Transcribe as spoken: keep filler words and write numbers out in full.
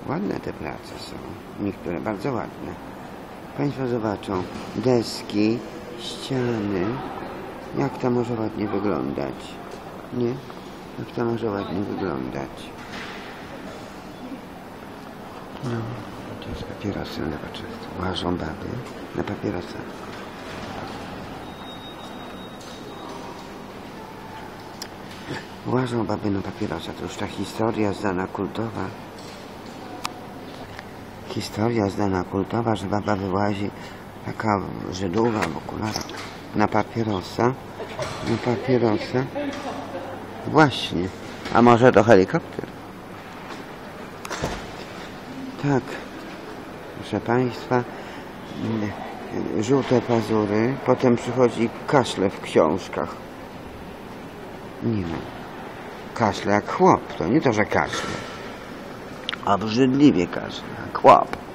Ładne te prace są. Niektóre bardzo ładne. Państwo zobaczą. Deski, ściany. Jak to może ładnie wyglądać? Nie? Jak to może ładnie wyglądać? No, to jest papierosy nowoczesne. Łażą baby na papierosach. Łażą baby na papierosa. To już ta historia znana, kultowa. Historia znana, kultowa, że baba wyłazi, taka Żydowa w okularach, na papierosa. Na papierosa. Właśnie. A może to helikopter? Tak. Proszę Państwa, żółte pazury, potem przychodzi kaszle w książkach. Nie no. Kaszle jak chłop, to nie to, że kaszle. Obrzydliwie kaszle, jak chłop.